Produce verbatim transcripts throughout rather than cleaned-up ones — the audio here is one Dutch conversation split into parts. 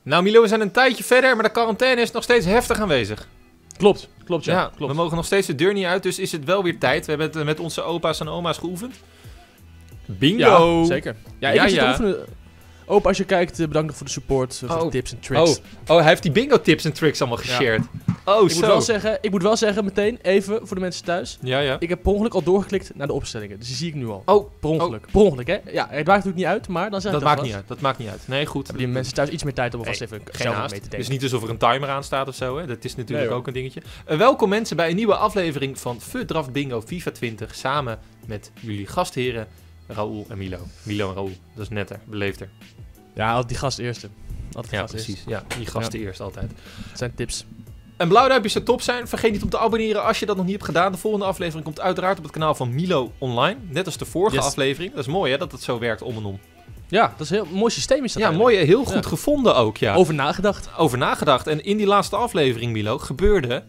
Nou Milo, we zijn een tijdje verder, maar de quarantaine is nog steeds heftig aanwezig. Klopt, klopt ja. Ja, klopt. we mogen nog steeds de deur niet uit, dus is het wel weer tijd. We hebben het met onze opa's en oma's geoefend. Bingo! Ja, zeker. Ja, ik Ja, heb zitten ja. oefenen. Opa, als je kijkt, uh, bedankt nog voor de support, uh, voor Oh. de tips en tricks. Oh, oh, hij heeft die bingo tips en tricks allemaal geshared. Oh, ik, zo. moet wel zeggen, ik moet wel zeggen, meteen, even voor de mensen thuis. Ja, ja. Ik heb per ongeluk al doorgeklikt naar de opstellingen, dus die zie ik nu al. Oh, Per ongeluk. Per ongeluk, hè? Ja, het maakt natuurlijk niet uit, maar dan zeg dat ik maakt alvast. niet uit. Dat maakt niet uit. Nee, goed. Hebben die mensen thuis iets meer tijd om alvast Nee, even Geen zelf haast. mee te Het denken. is niet alsof er een timer aan staat of zo, hè. Dat is natuurlijk Nee, ook een dingetje. Uh, welkom mensen bij een nieuwe aflevering van Fudraft Bingo FIFA twintig. Samen met jullie gastheren Raoul en Milo. Milo en Raoul. Dat is netter, beleefder. Ja, altijd die gast eerste. Altijd die Ja, gast precies. eerste. Ja, die gasten eerst altijd. Dat zijn tips. En blauwduimpjes zou top zijn. Vergeet niet om te abonneren als je dat nog niet hebt gedaan. De volgende aflevering komt uiteraard op het kanaal van Milo online. Net als de vorige Yes. aflevering. Dat is mooi hè, dat het zo werkt om en om. Ja, dat is een heel mooi systeem is dat Ja, eigenlijk. mooi. Heel goed Ja. gevonden ook, ja. Over nagedacht. Over nagedacht. En in die laatste aflevering, Milo, gebeurde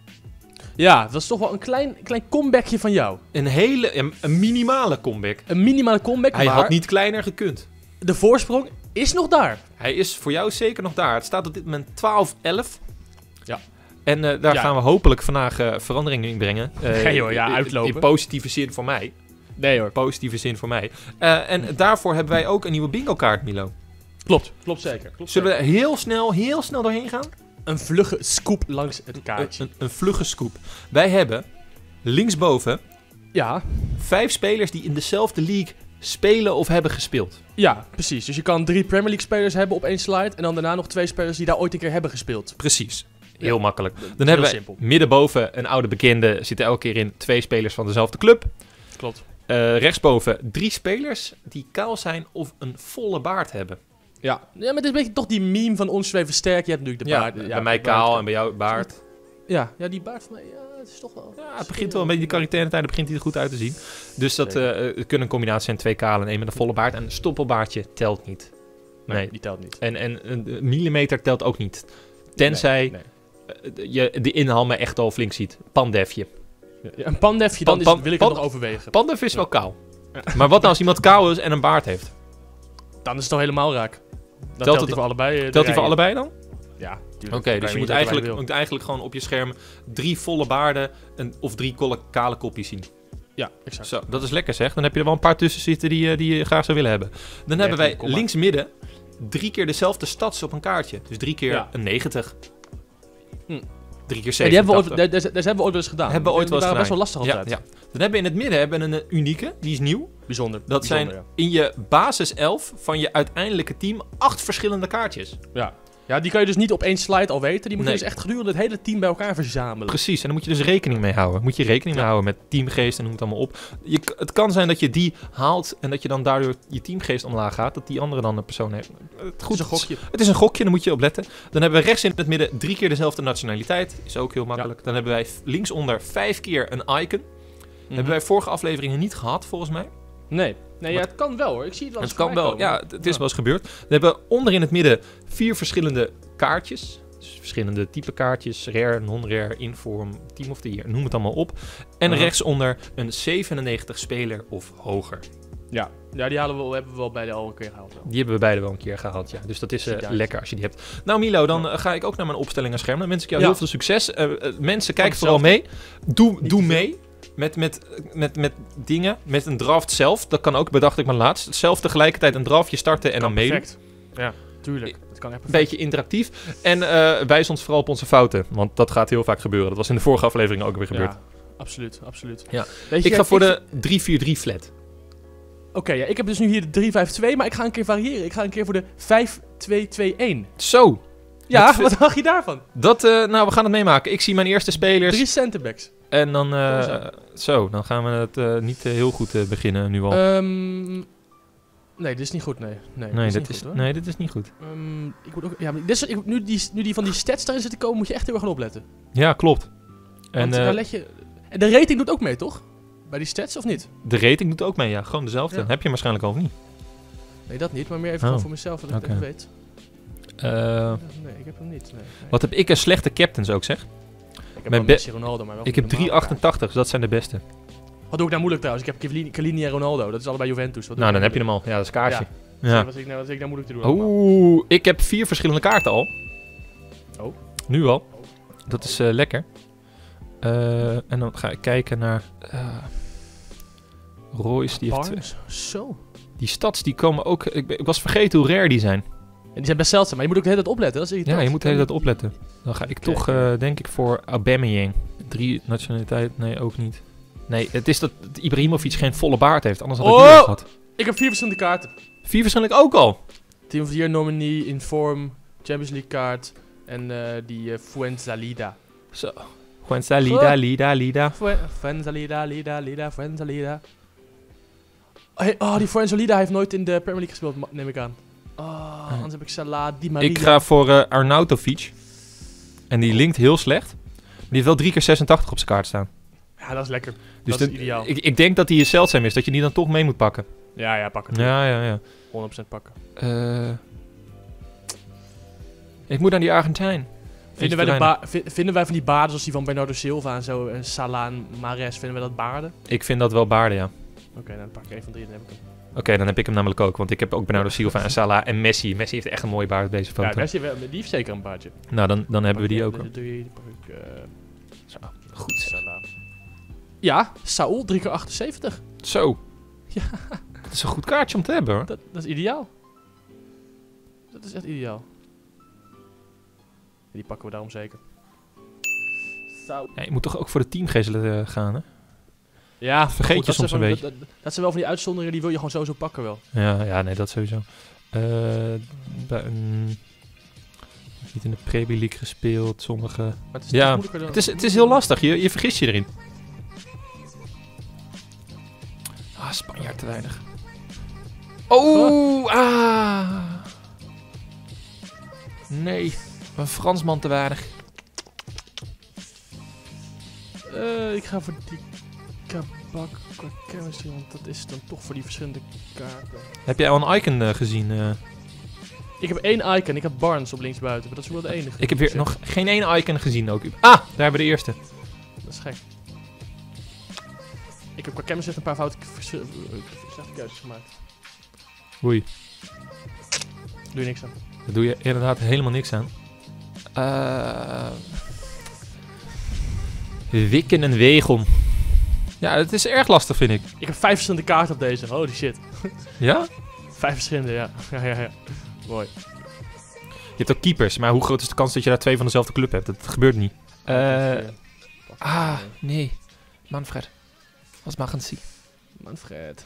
Ja, dat is toch wel een klein, klein comebackje van jou. een hele, een, een minimale comeback. Een minimale comeback, Hij maar had niet kleiner gekund. de voorsprong is nog daar. Hij is voor jou zeker nog daar. Het staat op dit moment twaalf elf. Ja. En uh, daar Ja. gaan we hopelijk vandaag uh, veranderingen in brengen. Uh, Ja, joh, ja, in- uitlopen. In positieve zin voor mij. Nee hoor. Positieve zin voor mij. Uh, en daarvoor hebben wij ook een nieuwe bingo kaart, Milo. Klopt, klopt zeker. Klopt Zullen we zeker. er heel snel, heel snel doorheen gaan? Een vlugge scoop langs het kaartje. Een, een, een vlugge scoop. Wij hebben linksboven Ja, vijf spelers die in dezelfde league spelen of hebben gespeeld. ja, precies. Dus je kan drie Premier League spelers hebben op één slide. En dan daarna nog twee spelers die daar ooit een keer hebben gespeeld. Precies. Heel Ja. makkelijk. Dan Heel hebben we simpel. middenboven een oude bekende. Zitten elke keer in twee spelers van dezelfde club. Klopt. Uh, rechtsboven drie spelers die kaal zijn of een volle baard hebben. Ja. ja, maar het is een beetje toch die meme van ons zweven sterk. Je hebt natuurlijk de Ja, baard. bij mij kaal en bij jou baard. Ja, ja, die baard van mij, ja, het is toch wel... Ja, het begint wel een beetje, die quarantainetijd begint hij er goed uit te zien. Dus dat uh, het kunnen een combinatie zijn, twee kale en één met een volle baard. En een stoppelbaardje telt niet. Nee, Nee. die telt niet. En, en een millimeter telt ook niet. Tenzij Nee, nee. uh, je de inhaal me echt al flink ziet. Pandefje. Ja, ja, een pandefje, dan Pan- is, pan- wil ik pan- het nog overwegen. Pandef is Ja. wel kaal. Maar wat nou als iemand kaal is en een baard heeft? Dan is het al helemaal raak. Dan het- telt hij voor allebei. eh, de Telt hij voor rijen. allebei dan? Ja, Oké, tuurlijk. dus Kan je niet moet dat eigenlijk, wil. moet eigenlijk gewoon op je scherm drie volle baarden en, of drie kolle, kale kopjes zien. Ja, exact. Zo, dat is lekker zeg. Dan heb je er wel een paar tussen zitten die, eh, die je graag zou willen hebben. Dan hebben wij kom maar. links midden drie keer dezelfde stads op een kaartje. Dus drie keer Ja. een negentig. Hm. Drie keer Ja, die hebben we ooit, zevenentachtig. daar, daar- daar hebben we ooit wel eens gedaan. Hebben we ooit Die wel eens waren best gedaan. wel lastig Ja, altijd. ja. Dan hebben we in het midden hebben we een eh, unieke, die is nieuw. Bijzonder. Dat bijzonder, zijn in je basiself van je uiteindelijke team acht verschillende kaartjes. Ja. ja. Ja, die kan je dus niet op één slide al weten. Die moet Nee. je dus echt gedurende het hele team bij elkaar verzamelen. Precies, en daar moet je dus rekening mee houden. Moet je rekening mee Ja. houden met teamgeest en noem het allemaal op. Je, k- het kan zijn dat je die haalt en dat je dan daardoor je teamgeest omlaag gaat. Dat die andere dan een persoon heeft. Het, goed, is een gokje. Het is een gokje, daar moet je op letten. Dan hebben we rechts in het midden drie keer dezelfde nationaliteit. Is ook heel makkelijk. Dan hebben wij f- linksonder vijf keer een icon. Mhm. Hebben wij vorige afleveringen niet gehad, volgens mij. Nee. Nee, ja, het kan wel hoor. Ik zie het wel eens Het kan voorbij wel, komen. ja, het, het is Ja. wel eens gebeurd. We hebben onder in het midden vier verschillende kaartjes. Dus verschillende type kaartjes. Rare, non-rare, inform, team of the year. Noem het allemaal op. En Uh-huh. rechtsonder een zevenennegentig speler of hoger. Ja, ja die halen we, hebben we wel beide al een keer gehaald. Wel. Die hebben we beide wel een keer gehaald, ja. Dus dat is eh, Ziet uit. lekker als je die hebt. Nou Milo, dan Ja. eh, ga ik ook naar mijn opstellingen scherm. Dan wens ik jou Ja. heel veel succes. Eh, eh, mensen, kijk Van vooral mee. Doe, Niet doe te veel. mee. Met, met, met, met dingen. Met een draft zelf. Dat kan ook, bedacht ik maar laatst. Zelf tegelijkertijd een draftje starten en dan meedoen. Perfect. Ja, tuurlijk. Het kan echt Een perfect. beetje interactief. En eh wijs ons vooral op onze fouten. Want dat gaat heel vaak gebeuren. Dat was in de vorige aflevering ook weer gebeurd. Ja, absoluut, absoluut. Ja. Weet je, Ik ga voor ik- de drie vier drie flat. Oké, ja, ik heb dus nu hier de drie vijf twee, maar ik ga een keer variëren. Ik ga een keer voor de vijf twee twee een. Zo. Ja, Wat wat dacht je daarvan? Dat, eh, nou, we gaan het meemaken. Ik zie mijn eerste spelers. Drie centerbacks. En dan, eh, Kom eens zo, dan gaan we het eh, niet eh, heel goed eh, beginnen nu al. Ehm nee, dit is niet goed, nee. Nee, nee, dit dit niet is, goed, hoor. nee, dit is niet goed. Ehm, ik moet ook, ja, maar dit is, ik, nu, die, nu die van die stats daarin zitten komen, moet je echt heel erg gaan opletten. Ja, klopt. En Want eh, daar let je... En de rating doet ook mee, toch? Bij die stats, of niet? de rating doet ook mee, ja. Gewoon dezelfde. Ja. Heb je waarschijnlijk al of niet? Nee, dat niet, maar meer even Oh. gewoon voor mezelf, dat ik Oké. het even weet. Eh, Nee, ik heb hem niet. Nee, nee. wat heb ik een slechte captains ook, zeg. Ik heb mijn wel be- Messi, Ronaldo, maar wel Ik van heb de drie normale achtentachtig, dus dat zijn de beste. kaart. Wat doe ik nou moeilijk trouwens? Ik heb Chiellini Chiellini en Ronaldo, dat is allebei Juventus. Wat doe Nou, ik dan heb je nou hem al. Ja, dat is kaartje. Ja. Ja. Wat ik nou, wat ik nou moeilijk te doen. allemaal. Oeh, ik heb vier verschillende kaarten al. Oh. Nu al. Dat is uh, lekker. Uh, en dan ga ik kijken naar... Uh, Royce, die heeft... Barnes? Zo. Die stats, die komen ook... Ik, ik was vergeten hoe rare die zijn. En die zijn best zeldzaam, maar je moet ook de hele tijd opletten. Dat is Ja, je moet de hele tijd opletten. Dan ga ik Oké. toch, uh, denk ik, voor Aubameyang. Drie nationaliteit, nee, ook niet. Nee, het is dat Ibrahimovic geen volle baard heeft, anders had ik Oh! die wel gehad. Ik heb vier verschillende kaarten. Vier waarschijnlijk ook al. Team of the Year nominee, Inform, Champions League kaart en uh, die uh, Fuenzalida. Zo. Fuenzalida, Goh. Lida, Lida. Fuen- Fuenzalida, Lida, Lida, Fuenzalida. Hey, oh, die Fuenzalida heeft nooit in de Premier League gespeeld, ma- neem ik aan. Oh, anders heb ik Salah, Di Maria. Ik ga voor uh, Arnautovic. En die linkt heel slecht. Maar die heeft wel drie keer zesentachtig op zijn kaart staan. Ja, dat is lekker. Dus dat is de- ideaal. Ik, ik denk dat die zeldzaam is, dat je die dan toch mee moet pakken. Ja, ja, pak het. Ja, ja, ja. honderd procent pakken. Uh, ik moet aan die Argentijn. Vinden wij, de ba- vi- vinden wij van die baarden zoals die van Bernardo Silva en zo, en Salah en Mahrez, vinden wij dat baarden? Ik vind dat wel baarden, ja. Oké, okay, dan pak ik één van drie, dan heb ik hem. Oké, okay, dan heb ik hem namelijk ook. Want ik heb ook Bernardo Silva en Salah en Messi. Messi heeft echt een mooie baard op deze foto. Ja, Messi, heeft- die heeft zeker een baardje. Nou, dan, dan hebben we die ook. Deze drie, die pak ik, uh, Zo, goed. Salah. Ja, Saúl, drie keer achtenzeventig. Zo. Ja. Dat is een goed kaartje om te hebben, hoor. Dat, dat is ideaal. Dat is echt ideaal. Die pakken we daarom zeker. Saúl. Ja, je moet toch ook voor de teamgezelen uh, gaan, hè? Ja, Vergeet goed, je dat soms zijn een van- Dat, dat, dat zijn wel van die uitzonderingen, die wil je gewoon sowieso pakken wel. Ja, ja, nee, dat sowieso. Uh, bij een... Niet in de Premier League gespeeld, sommige... Maar het is Ja, toch moeilijker dan- Het is, het is heel lastig, je, je vergist je erin. Ah, Spanjaard te weinig. Oh, ah. Nee, een Fransman te weinig. Uh, ik ga voor die kabak qua chemistry, want dat is dan toch voor die verschillende kaarten. Heb jij al een icon uh, gezien? Uh? Ik heb één icon, ik heb Barnes op linksbuiten, maar dat is wel de enige. Ik heb weer nog geen één icon gezien ook. Ah, daar hebben we de eerste. Dat is gek. Ik heb qua chemistry een paar foute slechte keuzes gemaakt. Oei, Doe je niks aan. daar doe je inderdaad helemaal niks aan. Uh... Wikken en Wegon. Ja, het is erg lastig, vind ik. Ik heb vijf verschillende kaarten op deze, holy shit. Ja? Vijf verschillende, ja. Ja, ja, ja. Mooi. Je hebt ook keepers, maar hoe groot is de kans dat je daar twee van dezelfde club hebt? Dat gebeurt niet. Uh, ah, nee. Manfred. Was Magensi. Manfred.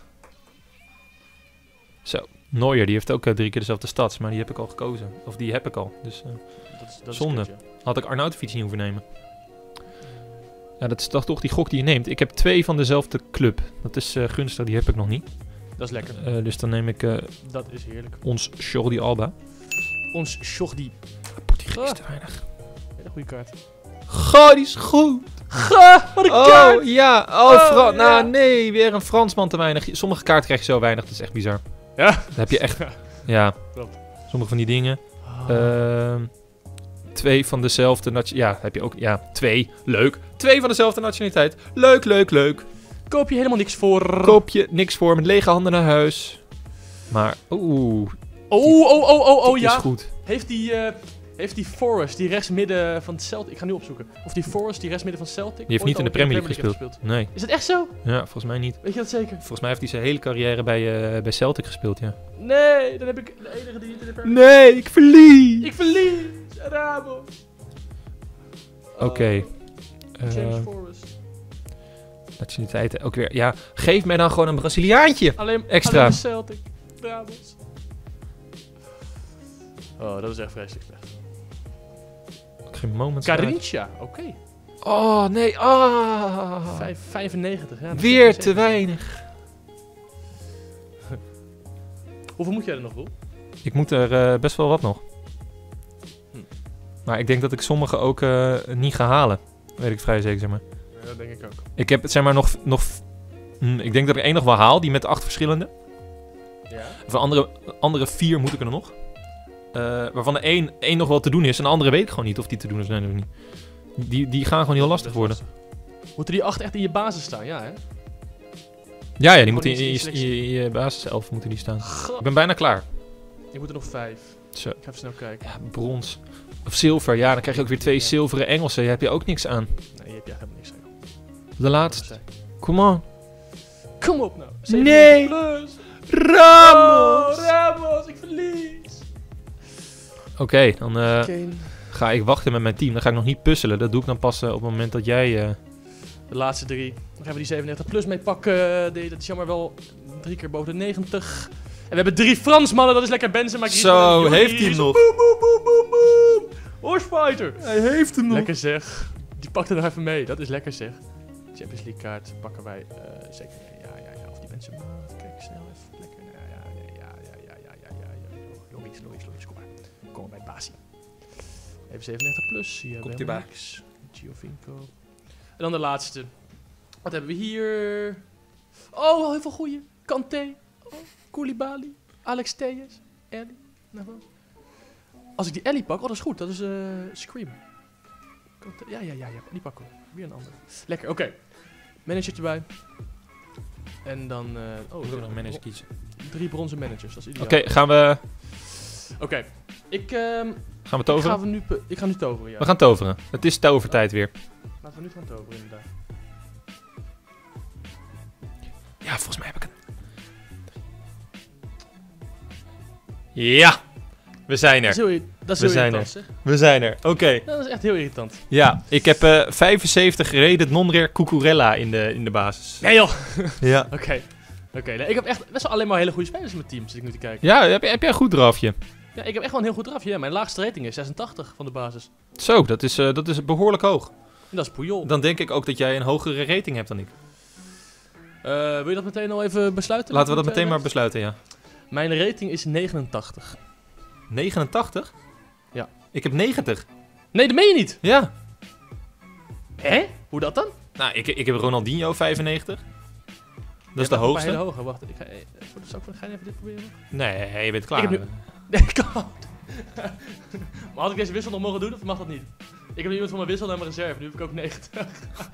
Zo. Neuer, die heeft ook uh, drie keer dezelfde stats, maar die heb ik al gekozen. Of die heb ik al. Dus uh, Dat is, dat zonde. Is kut, ja. Had ik Arnautovic niet hoeven nemen. Ja, dat is toch, toch die gok die je neemt. Ik heb twee van dezelfde club. Dat is uh, gunstig, die heb ik nog niet. Dat is lekker. Uh, dus dan neem ik uh, Dat is heerlijk. ons Jordi Alba. Ons Jordi. Portugees Ah. te weinig. Hele goede kaart. Goh, die is goed. Ga, wat een Oh, kaart! ja. Oh, Oh, Fra- ja. nou, nee. Weer een Fransman te weinig. Sommige kaarten krijg je zo weinig. Dat is echt bizar. Ja. Dan heb je echt... Ja. Klopt. Sommige van die dingen. Oh. Ehm twee van dezelfde... nation- Ja, heb je ook... Ja, twee. Leuk. Twee van dezelfde nationaliteit. Leuk, leuk, leuk. Koop je helemaal niks voor. Koop je niks voor met lege handen naar huis. Maar... Oeh. Oh, oh, oh, oh, oh, dit ja. is goed. Heeft die, uh, heeft die Forrest, die rechtsmidden van Celtic... Ik ga nu opzoeken. Of die Forrest, die rechtsmidden van Celtic... Die heeft ooit niet in de al Premier League gespeeld. Nee. Is dat echt zo? Ja, volgens mij niet. Weet je dat zeker? Volgens mij heeft hij zijn hele carrière bij, uh, bij Celtic gespeeld, ja. Nee, dan heb ik de enige die niet in de Premier Nee, ik verlies. Ik verlies! Rabo! Oké. Okay. James Uh, Forrest. nationaliteiten ook weer. Ja, geef mij dan gewoon een Braziliaantje. Alleen, extra. alleen de Celtic. Brabants. Oh, dat is echt vreselijk slecht. Ook geen moment. Carinthia, oké. Okay. Oh, nee. Ah. Vijf- vijfennegentig, ja. dat Weer is te zeker. weinig. Hoeveel moet jij er nog, Roel? Ik moet er uh, best wel wat nog. Hm. Maar ik denk dat ik sommige ook uh, niet ga halen. Weet ik vrij zeker, zeg maar. Ja, dat denk ik ook. Ik heb, zeg maar, nog... nog hm, ik denk dat ik één nog wel haal, die met acht verschillende. Ja? Of andere, andere vier moet ik er nog. Uh, waarvan de één, één nog wel te doen is. En de andere weet ik gewoon niet of die te doen is. Nee, nee, niet. Die, die gaan gewoon heel lastig Dat is worden. lastig. Moeten die acht echt in je basis staan? Ja, hè? Ja, ja, die moeten Gewoon in, iets in, in je- je in je, in je basiself moeten die staan. Goh. Ik ben bijna klaar. Ik moet er nog vijf. Zo. Ik ga even snel kijken. Ja, brons. Of zilver. Ja, dan krijg je ook weer twee Ja. zilveren Engelsen. Daar heb je ook niks aan. Nee, je hebt ja helemaal niks aan. De laatste. Come on. Kom op nou. Nee. Plus. Ramos! Oh, Ramos, ik verlies. Oké, okay, dan uh, Kane. ga ik wachten met mijn team. Dan ga ik nog niet puzzelen. Dat doe ik dan pas uh, op het moment dat jij... Uh... De laatste drie. Dan gaan we die zevenennegentig plus mee pakken. Die, dat is jammer wel drie keer boven de negentig. En we hebben drie Fransmannen. Dat is lekker Benzema. Zo, Griezmann, heeft hij hem nog. Boom, boom, boom, boom, boom. Horsefighter. Hij heeft hem nog. Lekker zeg. Die pakt er nog even mee. Dat is lekker zeg. Champions League kaart pakken wij uh, zeker. Ja, ja, ja. Of die Benzema. Kijk, snel even. Lekker. Ja, ja, ja, ja, ja, ja, ja, ja, ja. Loïs, Loïs, Loïs. Kom maar. Kom maar bij Basi. Even zevenennegentig plus. Hier Komt hebben we hij bij. niks. Giovinco. En dan de laatste. Wat hebben we hier? Oh, heel veel goeie. Kanté. Oh, Koulibaly. Alex Telles. Ellie. Nou, als ik die Ellie pak, oh dat is goed. Dat is uh, Scream. Kanté. Ja, ja, ja, ja. Die pakken we. Weer een andere. Lekker, oké. Okay. Manager erbij. En dan... Uh, oh, Ik wil nog een manager kiezen. Drie bronzen managers, dat is ideaal. Oké, okay, gaan we... Oké. Okay. Ik... Um, gaan we toveren? Ik ga, nu ik ga nu toveren, ja. We gaan toveren. Het is tovertijd weer. Laten we nu gaan toveren, inderdaad. Ja, volgens mij heb ik een... Ja! We zijn er. Dat is heel, dat is we heel zijn irritant, er. zeg. We zijn er. Oké. Okay. Ja, dat is echt heel irritant. Ja, ik heb uh, vijfenzeventig gereden non-rare Cucurella in de, in de basis. Nee joh! Ja. Oké. Okay. Oké, okay, nee, ik heb echt best wel alleen maar hele goede spelers in mijn team, zit ik nu te kijken. Ja, heb, heb jij een goed drafje? Ja, ik heb echt wel een heel goed drafje. Ja, mijn laagste rating is zesentachtig van de basis. Zo, dat is, uh, dat is behoorlijk hoog. En dat is Puyol. Dan denk ik ook dat jij een hogere rating hebt dan ik. Uh, wil je dat meteen al even besluiten? Laten we dat meteen maar besluiten, ja. Mijn rating is negenentachtig. negenentachtig? Ja. Ik heb negentig. Nee, dat meen je niet. Ja. Hè? Hoe dat dan? Nou, ik, ik heb Ronaldinho vijfennegentig. Dat is de Een hoogste. hele hoge. Wacht, ik ga, eh, zal ik ga je even dit proberen? Nee, je bent klaar. Ik heb nu... Nee, kan. Maar had ik deze wissel nog mogen doen of mag dat niet? Ik heb nu iemand van mijn wissel naar mijn reserve. Nu heb ik ook negentig.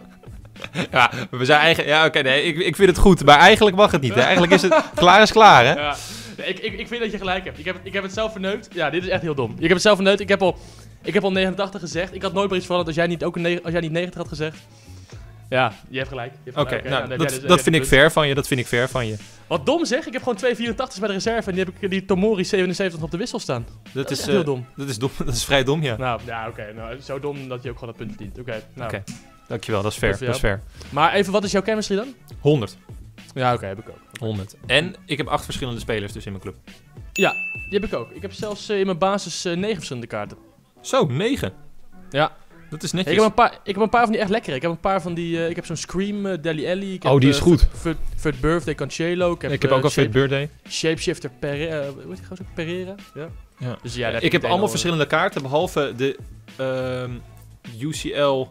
Ja, we zijn eigenlijk... Ja, oké, okay, nee, ik, ik vind het goed. Maar eigenlijk mag het niet, hè. Eigenlijk is het... Klaar is klaar, hè. Ja. Nee, ik, ik, ik vind dat je gelijk hebt. Ik heb, ik heb het zelf verneukt. Ja, dit is echt heel dom. Ik heb het zelf verneukt. Ik heb al, ik heb al negenentachtig gezegd. Ik had nooit meer iets veranderd als jij niet, ook een negen, als jij niet negentig had gezegd. Ja, je hebt gelijk. Oké, okay, nou, ja, dat, dus, dat vind ik fair van je. Dat vind ik fair van je. Wat dom zeg. Ik heb gewoon twee vierentachtig bij de reserve. En die heb ik die Tomori zevenenzeventig op de wissel staan. Dat, dat is, is uh, heel dom. Dat is dom. Dat is vrij dom, ja. Nou, ja, oké. Okay, nou, zo dom dat je ook gewoon dat punt verdient. Oké, okay, nou. Okay. Dankjewel, dat is fair. Dat is fair. Maar even, wat is jouw chemistry dan? honderd. Ja, oké, okay, heb ik ook. honderd. En ik heb acht verschillende spelers dus in mijn club. Ja, die heb ik ook. Ik heb zelfs uh, in mijn basis uh, negen verschillende kaarten. Zo, negen? Ja. Dat is netjes. Ik heb een paar, ik heb een paar van die echt lekker. Ik heb een paar van die, uh, ik heb zo'n Scream, uh, Deli Ellie. Ik oh, heb, die is uh, goed. Third Birthday Cancelo. Ik heb, ik heb uh, ook al Third Birthday. Shapeshifter Pereira. Uh, hoe heet die gozer? Pereira? Ja. Ja. Dus ja, ik heb allemaal verschillende kaarten, behalve de um, U C L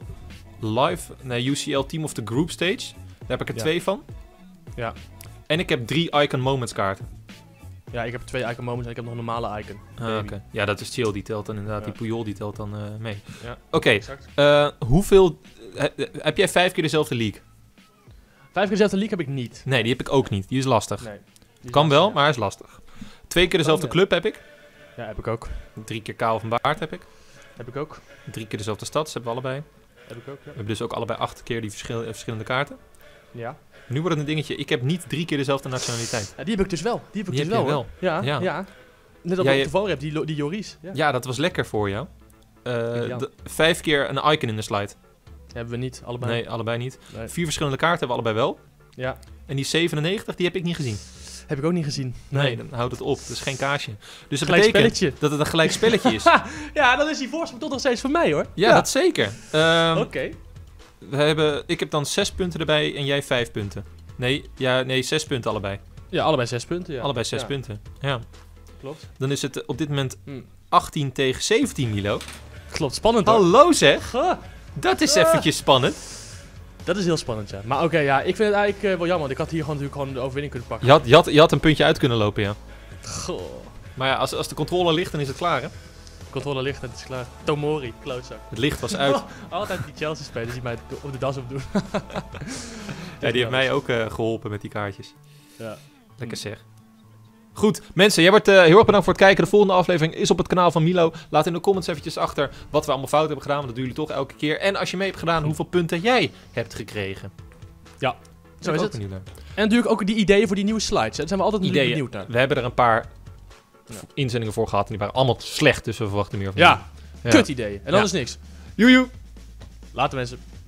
Live, nee, U C L Team of the Group Stage. Daar heb ik er ja. twee van. Ja. En ik heb drie Icon Moments kaarten. Ja, ik heb twee Icon Moments en ik heb nog een normale Icon. Ah, okay. Ja, dat is chill, die telt dan inderdaad. Ja. Die Puyol, die telt dan uh, mee. Ja, Oké, okay. uh, hoeveel... Uh, heb jij vijf keer dezelfde league? Vijf keer dezelfde league heb ik niet. Nee, die heb ik ook niet. Die is lastig. Nee, is kan lastig, wel, ja. maar is lastig. Twee keer dezelfde kan, ja. club heb ik. Ja, heb ik ook. Drie keer Kaal van Baart heb ik. Heb ik ook. Drie keer dezelfde stad, dat hebben we allebei. Heb ik ook, ja. We hebben dus ook allebei acht keer die verschil, uh, verschillende kaarten. Ja. Nu wordt het een dingetje. Ik heb niet drie keer dezelfde nationaliteit. Ja, die heb ik dus wel. Die heb ik die dus heb wel, wel. Ja, ja, ja. Net als ja, ik je... toevallig heb, die, die Joris. Ja. ja, dat was lekker voor jou. Uh, de, vijf keer een icon in de slide. Hebben we niet, allebei. Nee, allebei niet. Nee. Vier verschillende kaarten hebben we allebei wel. Ja. En die zevenennegentig, die heb ik niet gezien. Heb ik ook niet gezien. Nee, nee dan houdt het op. Dat is geen kaasje. Dus dat gelijk betekent spelletje. dat het een gelijk spelletje is. Ja, dan is die voorsprong toch nog steeds voor mij, hoor. Ja, ja. dat zeker. Um, Oké. Okay. We hebben, ik heb dan zes punten erbij en jij vijf punten. Nee, ja, nee, zes punten allebei. Ja, allebei zes punten, ja. Allebei zes ja. punten, ja. Klopt. Dan is het op dit moment hm. achttien tegen zeventien, Milo. Klopt, spannend hoor. Hallo zeg. Huh. Dat is uh. eventjes spannend. Dat is heel spannend, ja. Maar oké, okay, ja, ik vind het eigenlijk uh, wel jammer. Want ik had hier gewoon natuurlijk gewoon de overwinning kunnen pakken. Je had, je had, je had een puntje uit kunnen lopen, ja. Goh. Maar ja, als, als de controle ligt, dan is het klaar, hè? De controle ligt, het is klaar. Tomori, klootzak. Het licht was uit. Altijd die Chelsea-spelers die mij op de das opdoen. Ja, die heeft mij ook uh, geholpen met die kaartjes. Ja. Lekker zeg. Goed, mensen, jij wordt uh, heel erg bedankt voor het kijken. De volgende aflevering is op het kanaal van Milo. Laat in de comments eventjes achter wat we allemaal fout hebben gedaan. Want dat doen jullie toch elke keer. En als je mee hebt gedaan, hoeveel punten jij hebt gekregen. Ja, zo is het. Benieuwd naar. En natuurlijk ook die ideeën voor die nieuwe slides. Daar zijn we altijd Ideeën. benieuwd naar. We hebben er een paar Ja. inzendingen voor gehad. En die waren allemaal slecht, dus we verwachten meer van Ja, jullie. kut ideeën. En dan Ja. is niks. Joejoe. Later mensen.